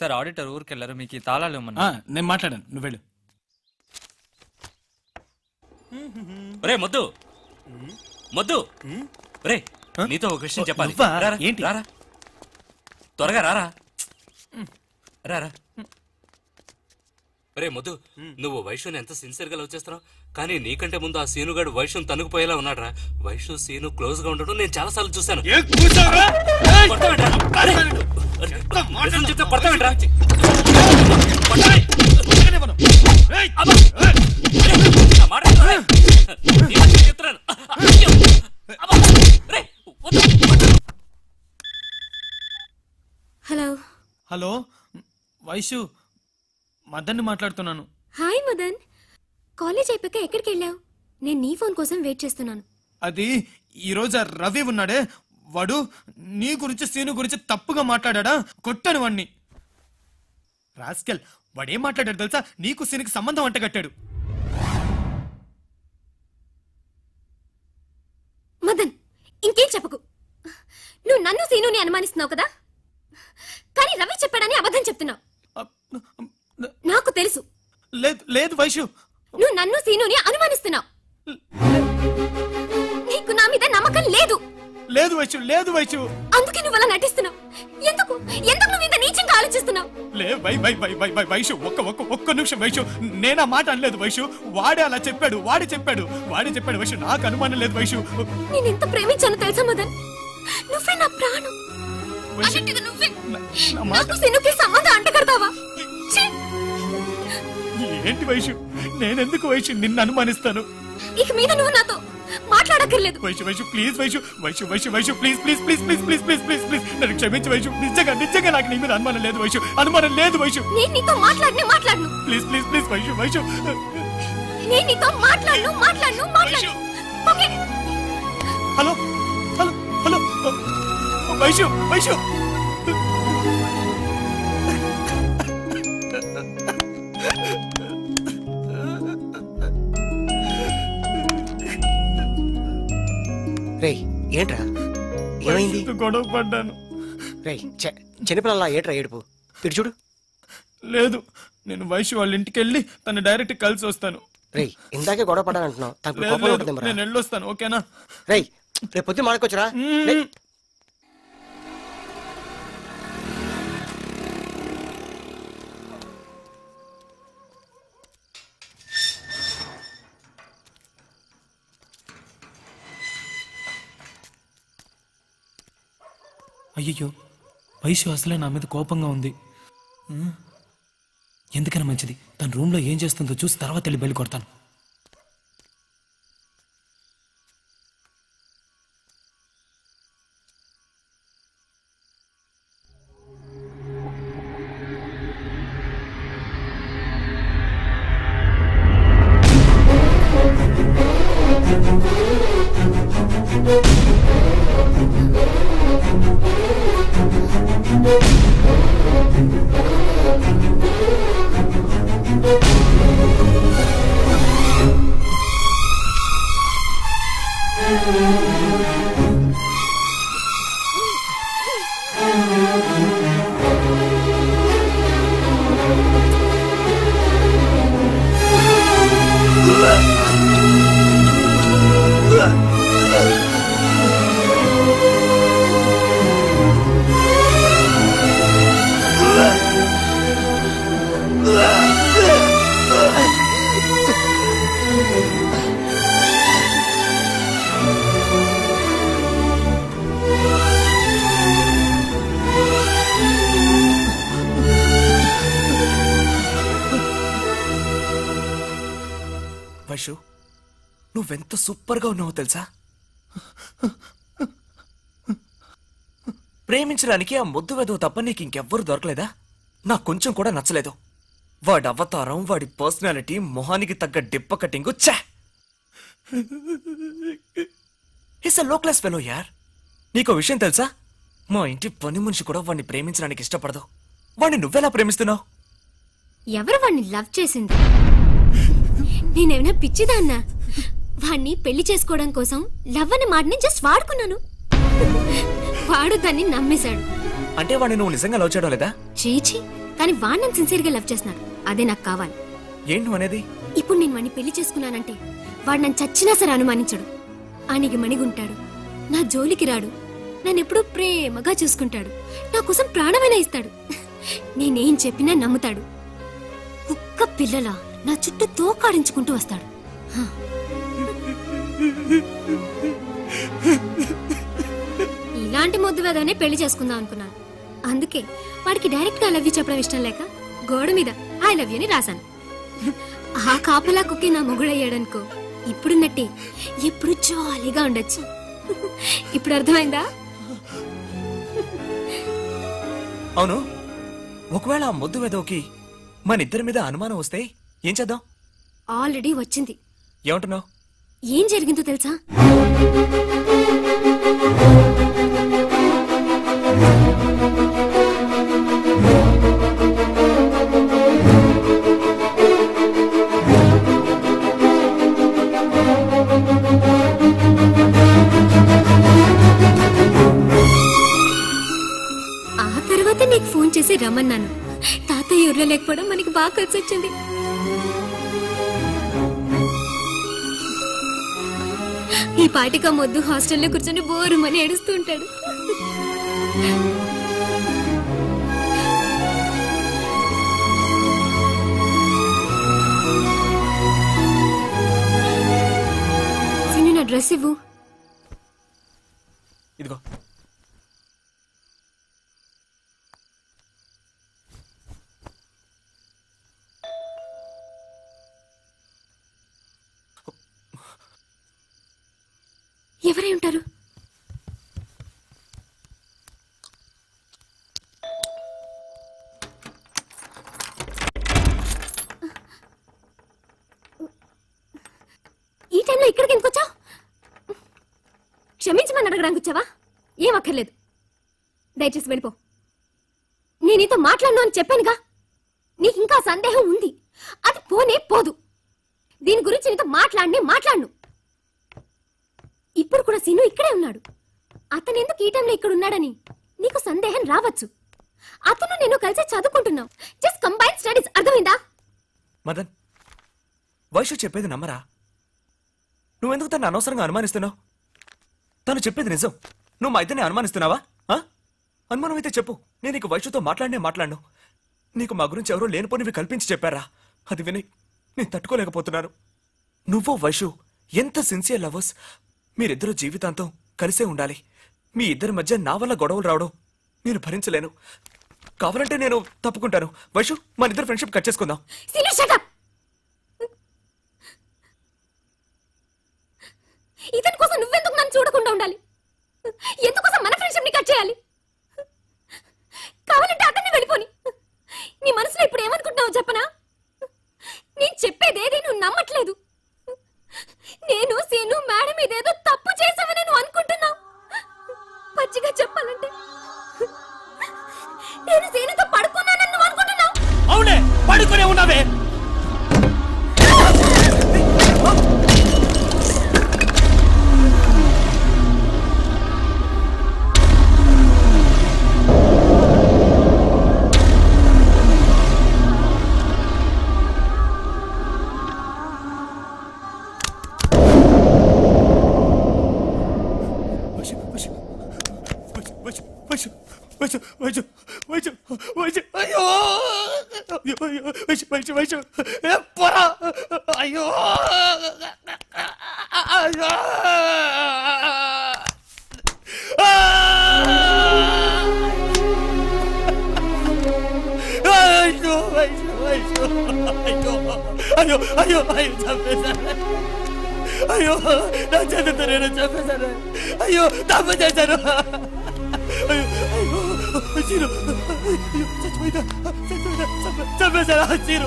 Sir auditor ఊరికెళ్ళారు, మీకు ఈ తాళాలు ఇవ్వమన్నా. నేను మాట్లాడాను, నువ్వు వెళ్ళు. రే మొద్దు మొద్దు, రే నీతో ఒక విషయం చెప్పాలి. ఏంటి? రారా త్వరగా రారా. రారా. రే మొద్దు, నువ్వు వైశ్యుని ఎంత సిన్సియర్ గా లవ్ చేస్తున్నావు, కానీ నీకంటే ముందు ఆ సీనుగాడు వైశ్యుని తనుకుపోయేలా ఉన్నాడు రా. వైశ్యు సీను క్లోజ్ గా ఉండడం నేను చాలా సార్లు చూశాను. హలో హలో వైషు, మదన్ మాట్లాడుతున్నాను. హాయ్ మదన్, కాలేజ్ అయిపోయాక ఎక్కడికి వెళ్ళావు? నేను నీ ఫోన్ కోసం వెయిట్ చేస్తున్నాను. అది ఈరోజు ఆ రవి ఉన్నాడే, వాడు నీ గురించి సీను గురించి తప్పుగా మాట్లాడా, కొట్టాను వాణ్ణి. రాస్కెల్, వాడేం మాట్లాడాడు తెలుసా? నీకు సీనుకి సంబంధం అంటగట్టాడు. మదన్, ఇంకేం చెప్పకు. నువ్వు నన్ను సీనుని అనుమానిస్తున్నావు కదా, కానీ రవి చెప్పాడని అబద్ధం చెప్తున్నావు. నాకు తెలుసు. లేదు లేదు వైషు, నువ్వు నన్ను సీనుని అనుమానిస్తున్నావు. నీకు నా మీద నమ్మకం లేదు. లేదు వైషు, లేదు వైషు. అందుకే నువ్వు అలా నటిస్తున్నావు. ఎందుకు ఎందుకు నువ్వు ఇంత నీచంగా ఆలోచిస్తున్నావు? వైషు, ఒక్క నిమిషం వైషు, నేనా మాట అనలేదు వైషు. వాడే అలా చెప్పాడు, వాడే చెప్పాడు వైషు. నాకు అనుమానం లేదు వైషు. నేను ఎంత ప్రేమించాను తెలుసా మదన్? నువ్వే నా ప్రాణం. నువ్వే నాకు సీనుకి సంబంధం అంటగడతావా? ఏంటి వైషు, నేనెందుకు వైషు నిన్ను అనుమానిస్తాను? ఇక మీద నువ్వు నాతో మాట్లాడక్కర్లేదు. వైషు ప్లీజ్, వైషు ప్లీజ్ నన్ను క్షమించు వైషు. నిజంగా నాకు నీ మీద అనుమానం లేదు వైషు. నేను నీతో మాట్లాడను. ప్లీజ్ వైషు. నేను నీతో మాట్లాడను. ఓకే. హలో వైషు. రే ఏంట్రా, ఏమైంది? గొడవ పడ్డాను. రే చిన్నపిల్లలా ఏంట్రా ఏడుపు? ఇటు చూడు. లేదు, నేను వైషు వాళ్ళ ఇంటికి వెళ్ళి తను డైరెక్ట్ కలిసి వస్తాను. రే ఇందాకే గొడవ పడ్డాను అంటున్నావు. నేను వెళ్ళొస్తాను, ఓకేనా? రే రేపు పొద్దున్న మాడుకోవచ్చురా. అయ్యయ్యో, వైషు అసలే నా మీద కోపంగా ఉంది. ఎందుకైనా మంచిది తన రూమ్లో ఏం చేస్తుందో చూసి తర్వాత వెళ్ళి బయలు కొడతాను. వైషు, నువ్వెంత సూపర్గా ఉన్నావో తెలుసా? ప్రేమించడానికి ఆ ముద్దు వెదవ తప్ప నీకు ఇంకెవ్వరు దొరకలేదా? నాకు కొంచెం కూడా నచ్చలేదు. వాడి అవతారం, వాడి పర్సనాలిటీ, మొహానికి తగ్గ డిప్ప కటింగు, ఛా! ఇట్స్ అ లో క్లాస్ ఫెలో యార్. నీకో విషయం తెలుసా? మా ఇంటి పని మనిషి కూడా వాడిని ప్రేమించడానికి ఇష్టపడదు. వాడిని నువ్వెలా ప్రేమిస్తున్నావు? ఎవరు వాడిని లవ్ చేసింది? నేనేమైనా పిచ్చిదాన్నా? వాడిని పెళ్లి చేసుకోవడం కోసం లవ్ అనే మాటని జస్ట్ వాడుకున్నాను. వాడు దాన్ని నమ్మేశాడు. అంటే వాడిని నువ్వు నిజంగా లవ్ చేయడం లేదా? చీచి, కానీ వాడు నన్ను సిన్సియర్ గా లవ్ చేస్తున్నాడు. అదే నాకు కావాలి. ఏంటి నువ్వు అనేది? ఇప్పుడు నేను వాడిని పెళ్లి చేసుకున్నానంటే వాడు నన్ను చచ్చినా సరే అనుమానించడు. ఆనికి మణిగుంటాడు, నా జోలికి రాడు, నన్ను ఎప్పుడూ ప్రేమగా చూసుకుంటాడు, నా కోసం ప్రాణమైనా ఇస్తాడు. నేనేం చెప్పినా నమ్ముతాడు. కుక్క పిల్లలా నా చుట్టూ తోకాడించుకుంటూ వస్తాడు. హ. ఇలాంటి మొద్దు వేదనే పెళ్లి చేసుకుందాం అనుకున్నాను. అందుకే వాడికి డైరెక్ట్ గా ఐ లవ్ యూ చెప్పడం ఇష్టం లేక గోడ మీద ఐ లవ్ యూ అని రాశాను. ఆ కాపలా కుక్కి నా మొగుడయ్యాడనుకో, ఇప్పుడున్నట్టే ఎప్పుడు జాలీగా ఉండొచ్చు. ఇప్పుడు అర్థమైందా? అవును, ఒకవేళ ఆ మొద్దు వెదవుకి మన ఇద్దరి మీద అనుమానం వస్తే ఏం చేద్దాం? ఆల్రెడీ వచ్చింది. ఏమంటున్నావు? ఏం జరిగిందో తెలుసా? ఆ తర్వాత నీకు ఫోన్ చేసి రమ్మన్నాను. తాతయ్య ఊర్లో లేకపోవడం మనకి బాగా కలిసి వచ్చింది. ఈ పాటిగా మొద్దు హాస్టల్లో కూర్చొని బోరుమని ఏడుస్తూ ఉంటాడు. సిని, నా డ్రెస్ ఇవ్వు. ఇదిగో. ఎవరై ఉంటారు? ఈ టైంలో ఇక్కడికి ఎందుకు వచ్చావు? క్షమించమని అడగడానికి వచ్చావా? ఏం అక్కర్లేదు, దయచేసి వెళ్ళిపో. నేను నీతో మాట్లాడను అని చెప్పానుగా. నీకు ఇంకా సందేహం ఉంది, అది పోనే పోదు. దీని గురించి నీతో మాట్లాడను. ఇప్పుడు కూడా సీను ఇక్కడే ఉన్నాడు. అతను ఎందుకు ఈ టైంలో ఇక్కడ ఉన్నాడని నీకు సందేహం రావచ్చు. అతను నేను కలిసి చదువుకుంటున్నాం. Just combine studies. అర్థమైందా? మదన్, వైషు చెప్పేది నమ్మరా? నువ్వెందుకు తను అనవసరంగా అనుమానిస్తున్నావు? తను చెప్పేది నిజం. నువ్వు మా ఇద్దరిని అనుమానిస్తున్నావా? అనుమానం అయితే చెప్పు. నేను నీకు వైషుతో మాట్లాడను. నీకు మా గురించి ఎవరో లేనిపోనివి కల్పించి చెప్పారా? అది విని నేను తట్టుకోలేకపోతున్నాను. నువ్వు వైషు ఎంత సిన్సియర్ లవర్స్. మీరిద్దరూ జీవితాంతం కలిసే ఉండాలి. మీ ఇద్దరి మధ్య నా వల్ల గొడవలు రావడం నేను భరించలేను. కావాలంటే నేను తప్పుకుంటాను. వైషు, మన ఇద్దరు ఫ్రెండ్షిప్ కట్ చేసుకుందాం. ఇతని కోసం నువ్వెందుకు నన్ను చూడకుండా ఉండాలి? ఎందుకోసం మన ఫ్రెండ్షిప్ ని కట్ చేయాలి? కావాలంటే అతన్ని వెళ్ళిపోని. నీ మనసులో ఇప్పుడు ఏమనుకుంటున్నావు చెప్పనా? నేను చెప్పేదేది నువ్వు నమ్మట్లేదు. నేను సీను మేడం ఇదేదో తప్పు చేసావని నువ్వు అనుకుంటున్నావు. పచ్చిగా చెప్పాలంటే నేను సీనుతో పడుకున్నానని నువ్వు అనుకుంటున్నావు. అవునే, పడుకునే ఉన్నావే. అయ్యో చంపేశాను. అయ్యో, నా చేతితో నేను చంపేశాను. అయ్యో, తప్పు చేశాను. అయ్యో చీరు, చంపేశాను చీరు.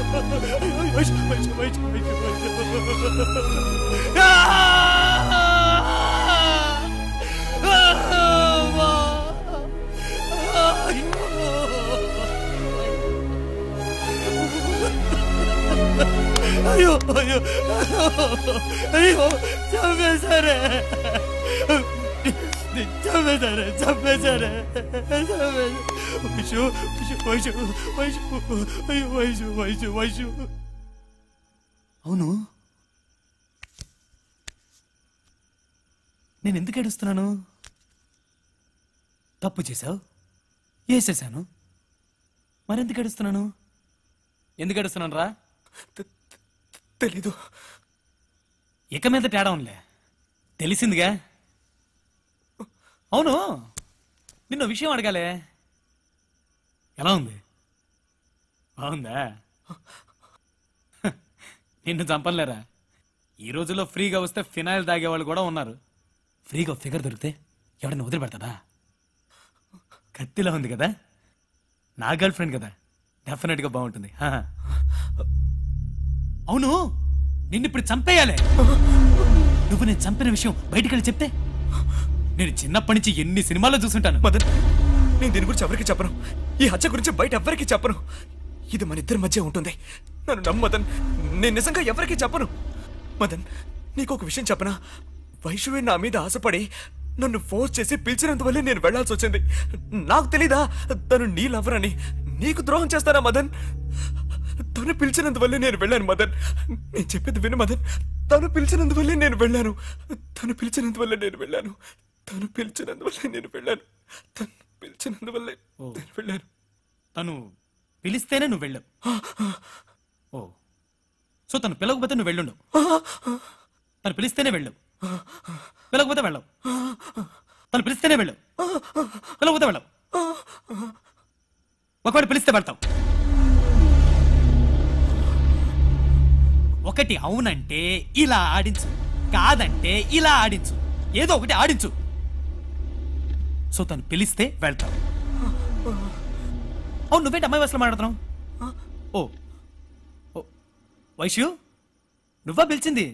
అయ్యో అయ్యో అయ్యో చంపేశారే, చంపేశారే, చంపేశారే, చంపేశారే. వైషు వైషు వైషు అయ్యో వైషు వైషు వైషు. అవును, నేను ఎందుకు ఏడుస్తున్నాను? తప్పు చేశావు, వేసేసాను. మరెందుకు ఏడుస్తున్నాను? ఎందుకు ఏడుస్తున్నాను రా? తెలీదు. ఇక మీద తేడా ఉందిలే, తెలిసిందిగా. అవును, నిన్న విషయం అడగాలే, ఎలా ఉంది? బాగుందా? నిన్ను చంపలేరా? ఈ రోజుల్లో ఫ్రీగా వస్తే ఫినాయిల్ తాగేవాళ్ళు కూడా ఉన్నారు. ఫ్రీగా ఫిగర్ దొరికితే ఎవడన్నా వదిలిపెడతాడా? కత్తిలా ఉంది కదా, నా గర్ల్ ఫ్రెండ్ కదా, డెఫినెట్గా బాగుంటుంది. అవును, నిన్నిప్పుడు చంపేయాలి. నువ్వు నేను చంపిన విషయం బయటికెళ్ళి చెప్తే, నేను చిన్నప్పటి నుంచి ఎన్ని సినిమాల్లో చూసుంటాను. మదన్, నేను దీని గురించి ఎవరికి చెప్పను. ఈ హత్య గురించి బయట ఎవరికి చెప్పను. ఇది మన ఇద్దరి మధ్య ఉంటుంది. నన్ను నమ్ము మదన్, నేను నిజంగా ఎవరికి చెప్పను. మదన్, నీకు ఒక విషయం చెప్పనా? వైష్ణవి నా మీద ఆశపడి నన్ను ఫోర్స్ చేసి పిలిచినందువల్లే నేను వెళ్లాల్సి వచ్చింది. నాకు తెలీదా తను నీ లవర్ అని? నీకు ద్రోహం చేస్తానా మదన్? తను పిలిచినందువల్లే నేను వెళ్ళాను మదన్. నేను చెప్పేది విను మదన్. తను పిలిచినందువల్లే నేను వెళ్ళాను. తను పిలిచినందువల్లే నేను వెళ్ళాను. తను పిలిచినందువల్లే నేను వెళ్ళాను. తను పిలిచినందువల్లే నేను వెళ్ళాను. తను పిలిస్తేనే నువ్వు వెళ్ళావు. ఓ, సో తను పిలవకపోతే నువ్వు వెళ్ళుండు. తను పిలిస్తేనే వెళ్ళావు, పిలవకపోతే వెళ్ళావు. తను పిలిస్తేనే వెళ్ళావు, పిలవకపోతే వెళ్ళావు. ఒకవేళ పిలిస్తే వెళ్తావు. ఒకటి అవునంటే ఇలా ఆడించు, కాదంటే ఇలా ఆడించు, ఏదో ఒకటి ఆడించు. సో తను పిలిస్తే వెళ్తావు. అవును, నువ్వేంటి అమ్మాయి వయసులో మాట్లాడుతున్నావు? ఓ ఓ వైష్యు, నువ్వా పిలిచింది?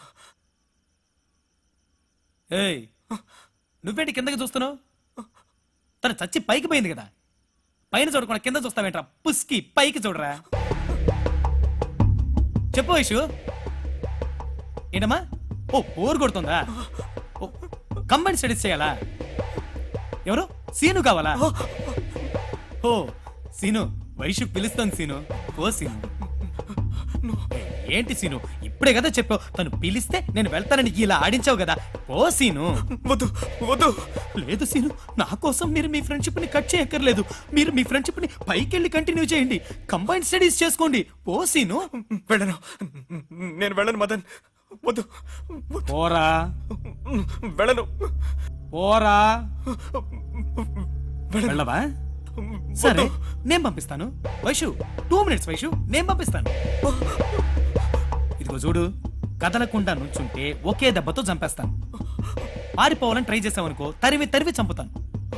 ఏయ్, నువ్వేంటి కిందకి చూస్తున్నావు? తను చచ్చి పైకి పోయింది కదా, పైన చూడకుండా కింద చూస్తావేంట్రా? పుస్కి పైకి చూడరా. చెప్పు వైషు, ఏంటమ్మా? ఓ, బోర్ కొడుతుందా? ఓ, కంబైన్ స్టడీస్ చేయాలా? ఎవరు? సీను కావాలా? ఓ సీను, వైషు పిలుస్తాను సీను. ఓ సీను. ఏంటి సీను, ఇప్పుడే కదా చెప్పావు తను పిలిస్తే నేను వెళ్తానని ఇలా ఆడించావు కదా. ఓ సీను. వద్దు వద్దు. లేదు సీను, నా కోసం మీరు మీ ఫ్రెండ్షిప్ ని కట్ చేయక్కర్లేదు. మీరు మీ ఫ్రెండ్షిప్ ని పైకెళ్ళి కంటిన్యూ చేయండి. కంబైన్ స్టడీస్ చేసుకోండి. ఓ సీను. వెళ్ళను, నేను వెళ్ళను మదన్. వద్దు. పోరా. వెళ్ళను. పోరా. వెళ్ళవా? సరే, నేను పంపిస్తాను. వైషు 2 minutes వైషు, నేను పంపిస్తాను. ఇదిగో చూడు, కదలకుండా నుంచుంటే ఒకే దెబ్బతో చంపేస్తాను. పారిపోవాలని ట్రై చేసావనుకో, తరివి తరివి చంపుతాను.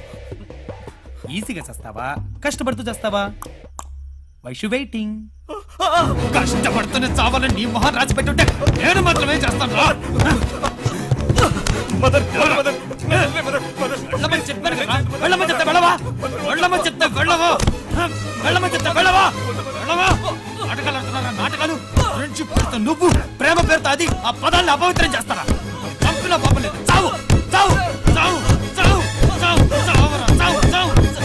ఈజీగా చేస్తావా, కష్టపడుతూ చేస్తావా? వైషు వెయిటింగ్. కష్టపడుతూనే చావాలని నీ మొహం రాసి పెట్టుంటే నేను మాత్రమే చేస్తాను. వెళ్ళమని చెప్పాను కదా, వెళ్ళమని చెప్తే వెళ్ళవా? వెళ్ళమని చెప్తే వెళ్ళవా? వెళ్ళమని చెప్తే వెళ్ళవా? వెళ్ళవా? నాటకాలు ఆడుతున్నారా? నాటకాలు. ఫ్రెండ్షిప్ పేరుతో నువ్వు, ప్రేమ పేరుతో అది, ఆ పదాన్ని అపవిత్రం చేస్తారా? చంపినా పాపం లేదు. చావు చావు చావు చావు చావు చావురా, చావు చావు.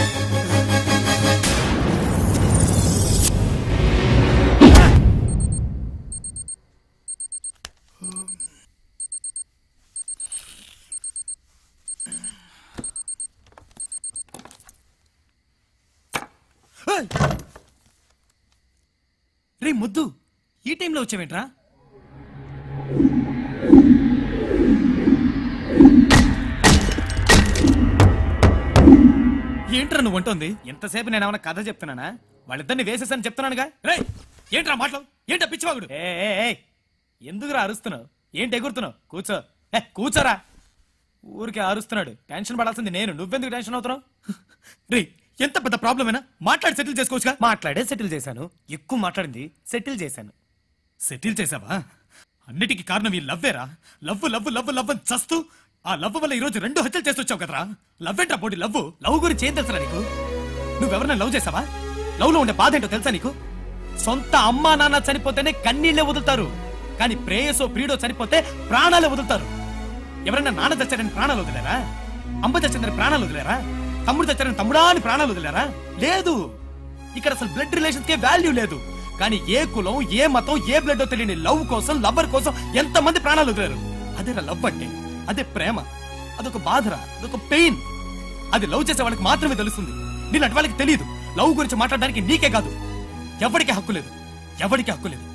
రే ముద్దు, ఈ టైంలో వచ్చావేంట్రా? ఏంట్రా నువ్వు అంటోంది? ఎంతసేపు నేను ఏమైనా కథ చెప్తున్నానా? వాళ్ళిద్దరిని వేసేసని చెప్తున్నానుగా. రే ఏంట్రా మాటలు? ఏంటా పిచ్చివాగుడు? ఎందుకురా అరుస్తున్నావు? ఏంటి ఎగురుతున్నావు? కూర్చో. కూర్చోరా. ఊరికే అరుస్తున్నాడు. టెన్షన్ పడాల్సింది నేను, నువ్వెందుకు టెన్షన్ అవుతున్నావు? రే ఎంత పెద్ద ప్రాబ్లం అయినా మాట్లాడి సెటిల్ చేసుకోవచ్చుగా. మాట్లాడే సెటిల్ చేశాను. ఎక్కువ మాట్లాడింది సెటిల్ చేశాను. సెటిల్ చేసావా? అన్నిటికీ కారణం ఈ లవ్వేరా. లవ్ లవ్ లవ్ లవ్ అని చస్తూ ఆ లవ్ వల్ల ఈరోజు 2 హత్యలు చేసి వచ్చావు కదరా. లవ్ ఏంట్రా పోటీ? లవ్ లవ్ గురించి ఏం తెలుసా నీకు? నువ్వెవరన్నా లవ్ చేసావా? లవ్ లో ఉండే బాధ ఏంటో తెలుసా నీకు? సొంత అమ్మా నాన్న చనిపోతేనే కన్నీళ్లే వదులుతారు, కానీ ప్రేయసో ప్రియుడో చనిపోతే ప్రాణాలే వదులుతారు. ఎవరన్నా నాన్న చచ్చాడని ప్రాణాలు వదిలేరా? అమ్మ చచ్చిందని ప్రాణాలు వదిలేరా? తమ్ముడు చచ్చారని తమ్ముడా అని ప్రాణాలు వదిలేరా? లేదు. ఇక్కడ అసలు బ్లడ్ రిలేషన్స్ కే వాల్యూ లేదు. కానీ ఏ కులం, ఏ మతం, ఏ బ్లడ్ తెలియని లవ్ కోసం, లవ్వర్ కోసం ఎంతమంది ప్రాణాలు వదిలేరు. అదేరా లవ్ అంటే. అదే ప్రేమ. అదొక బాధరా, అదొక పెయిన్. అది లవ్ చేసే వాళ్ళకి మాత్రమే తెలుస్తుంది. నీలాంటి వాళ్ళకి తెలియదు. లవ్ గురించి మాట్లాడడానికి నీకే కాదు, ఎవరికి హక్కు లేదు. ఎవరికి హక్కు లేదు.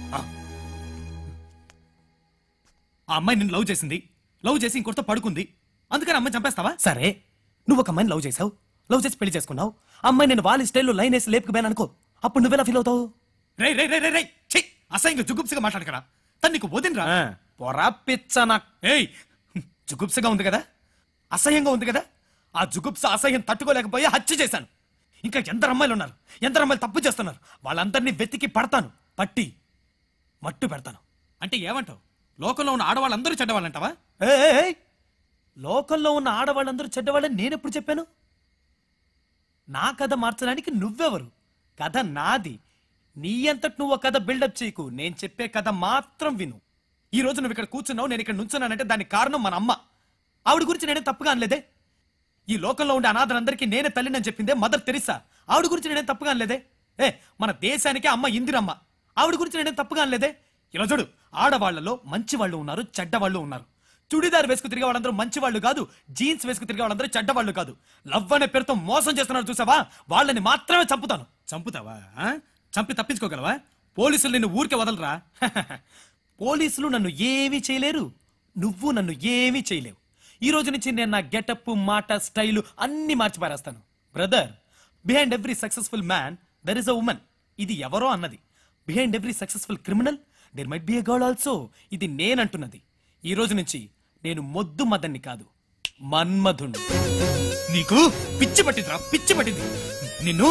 ఆ అమ్మాయి నిన్ను లవ్ చేసింది, లవ్ చేసి ఇంకొకరితో పడుకుంది, అందుకని అమ్మాయి చంపేస్తావా? సరే, నువ్వు ఒక అమ్మాయిని లవ్ చేసావు, లవ్ చేసి పెళ్లి చేసుకున్నావు. అమ్మాయి నేను వాళ్ళ స్టైల్లో లైన్ వేసి లేపుకుపోయాను అనుకో, అప్పుడు నువ్వెలా ఫీల్ అవుతావు? రే రే రే రే రే ఛీ, అసహ్యంగా జుగుప్సగా మాట్లాడకరా. తను నీకు వదినరా? పొరా పిచ్చనా. ఏయ్, జుగుప్సగా ఉంది కదా, అసహ్యంగా ఉంది కదా. ఆ జుగుప్స అసహ్యం తట్టుకోలేకపోయి హత్య చేశాను. ఇంకా ఎందరు అమ్మాయిలు ఉన్నారు, ఎందరు అమ్మాయిలు తప్పు చేస్తున్నారు. వాళ్ళందరినీ వెతికి పడతాను, పట్టి మట్టు పెడతాను. అంటే ఏమంటావు? లోకంలో ఉన్న ఆడవాళ్ళందరూ చెడ్డవాళ్ళంటావా? లోకంలో ఉన్న ఆడవాళ్ళందరూ చెడ్డవాళ్ళని నేనెప్పుడు చెప్పాను? నా కథ మార్చడానికి నువ్వెవరు? కథ నాది. నీ అంతటి నువ్వు కథ బిల్డప్ చేయకు. నేను చెప్పే కథ మాత్రం విను. ఈ రోజు నువ్వు ఇక్కడ కూర్చున్నావు, నేను ఇక్కడ నుంచున్నానంటే దానికి కారణం మన అమ్మ. ఆవిడ గురించి నేనే తప్పుగా అనలేదే. ఈ లోకంలో ఉండే అనాథలందరికీ నేనే తల్లిని చెప్పిందే మదర్ తెరిసా. ఆవిడ గురించి నేనే తప్పుగా అనలేదే. మన దేశానికి అమ్మ ఇందిరమ్మ. ఆవిడ గురించి నేనే తప్పుగా అనలేదే. ఇలా చూడు, ఆడవాళ్లలో మంచి వాళ్ళు ఉన్నారు, చెడ్డవాళ్ళు ఉన్నారు. చుడిదార్ వేసుకు తిరిగే వాళ్ళందరూ మంచి వాళ్ళు కాదు, జీన్స్ వేసుకు తిరిగే వాళ్ళందరూ చెడ్డవాళ్ళు కాదు. లవ్ అనే పేరుతో మోసం చేస్తున్నారు చూసావా, వాళ్ళని మాత్రమే చంపుతాను. చంపుతావా? చంపి తప్పించుకోగలవా? పోలీసులు నిన్ను ఊరికే వదలరా. పోలీసులు నన్ను ఏమీ చేయలేరు, నువ్వు నన్ను ఏమీ చేయలేవు. ఈ రోజు నుంచి నేను నా గెటప్, మాట, స్టైలు అన్ని మార్చి పారేస్తాను. Brother, behind every successful man there is a woman. ఇది ఎవరో అన్నది. Behind every successful criminal there might be a girl also. ఇది నేనంటున్నది. ఈ రోజు నుంచి నేను మొద్దు మదన్ని కాదు, మన్మధుణ్ణి. నీకు పిచ్చి పట్టిందిరా, పిచ్చి పట్టింది నిన్ను.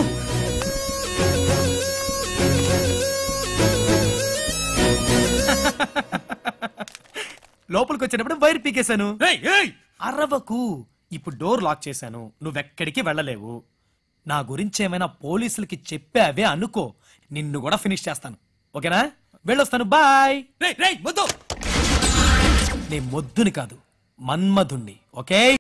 లోపలికి వచ్చేటప్పుడు వైర్ పీకేశాను. అరవకు. ఇప్పుడు డోర్ లాక్ చేశాను, నువ్వెక్కడికి వెళ్ళలేవు. నా గురించి ఏమైనా పోలీసులకి చెప్పావే అనుకో, నిన్ను కూడా ఫినిష్ చేస్తాను. ఓకేనా? వెళ్ళొస్తాను, బాయ్. నేను మొద్దుని కాదు, మన్మధుణ్ణి. ఓకే?